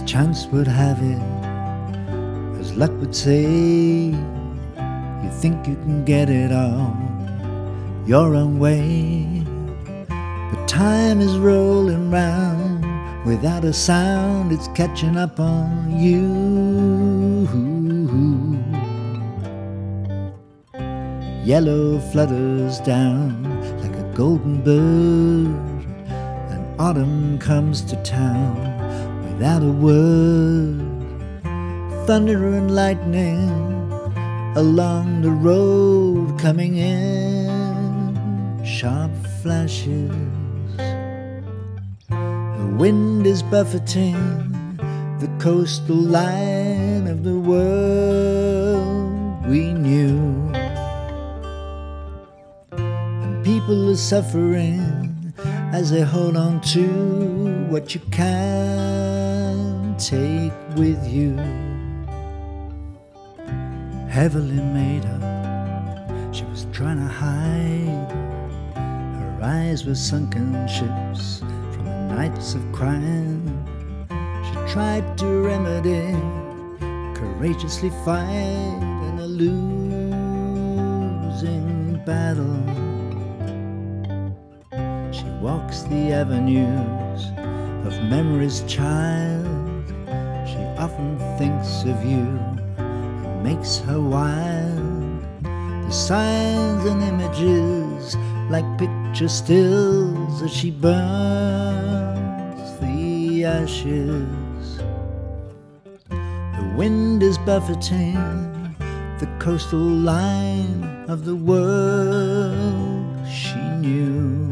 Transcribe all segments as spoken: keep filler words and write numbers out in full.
chance would have it, as luck would say, you think you can get it all your own way. But time is rolling round without a sound, it's catching up on you. Yellow flutters down like a golden bird, and autumn comes to town without a word. Thunder and lightning along the road coming in sharp flashes. The wind is buffeting the coastal line of the world we knew. And people are suffering as they hold on to what you can't take with you. Heavily made up, she was trying to hide. Her eyes were sunken ships from the nights of crime. She tried to remedy, courageously fight in a losing battle. She walks the avenues of memory's child. She often thinks of you, makes her wild. The signs and images like picture stills as she burns the ashes. The wind is buffeting the coastal line of the world she knew.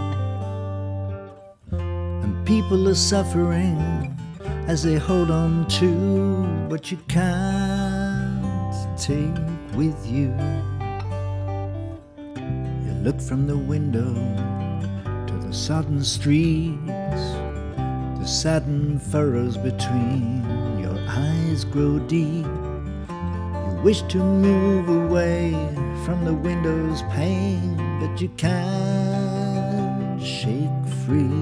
And people are suffering as they hold on to what you can't take with you. You look from the window to the sodden streets. The saddened furrows between your eyes grow deep. You wish to move away from the window's pane, but you can't shake free.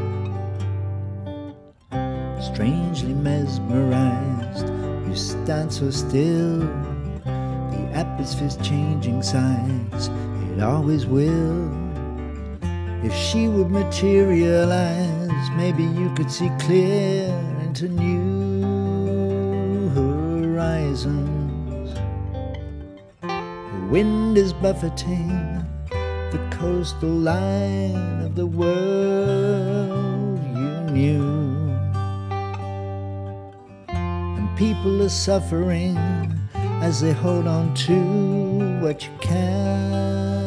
Strangely mesmerized, you stand so still. The atmosphere's changing sides, it always will. If she would materialize, maybe you could see clear into new horizons. The wind is buffeting the coastal line of the world you knew. People are suffering as they hold on to what you can